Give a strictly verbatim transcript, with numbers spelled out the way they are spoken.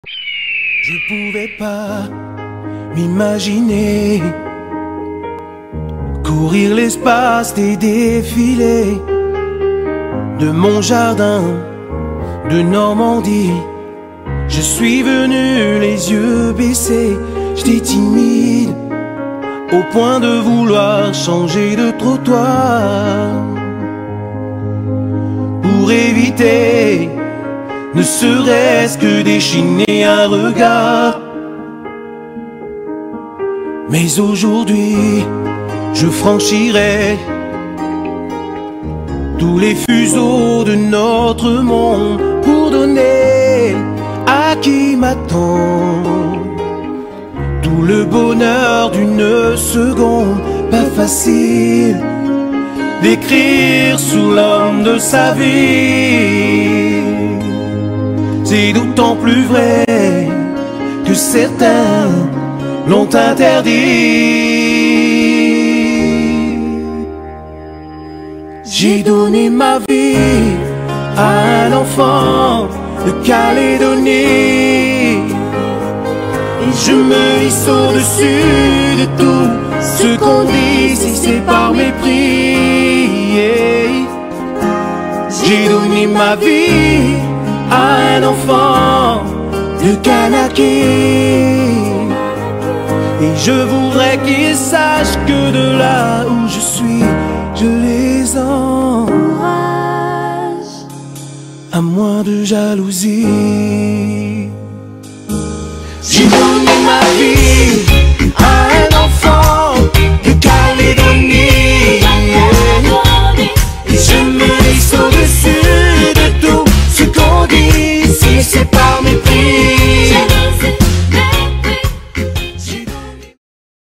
Je pouvais pas m'imaginer courir l'espace des défilés de mon jardin de Normandie. Je suis venu les yeux baissés, j'étais timide au point de vouloir changer de trottoir pour éviter ne serait-ce que d'échiner un regard. Mais aujourd'hui, je franchirai tous les fuseaux de notre monde pour donner à qui m'attend tout le bonheur d'une seconde. Pas facile d'écrire sur l'homme de sa vie. C'est d'autant plus vrai que certains l'ont interdit. J'ai donné ma vie à un enfant de Calédonie et je me hisse au-dessus de tout ce qu'on dit, si c'est par mépris. J'ai donné ma vie à un enfant de Kanaki et je voudrais qu'il sache que de là où je suis, je les encourage à moins de jalousie.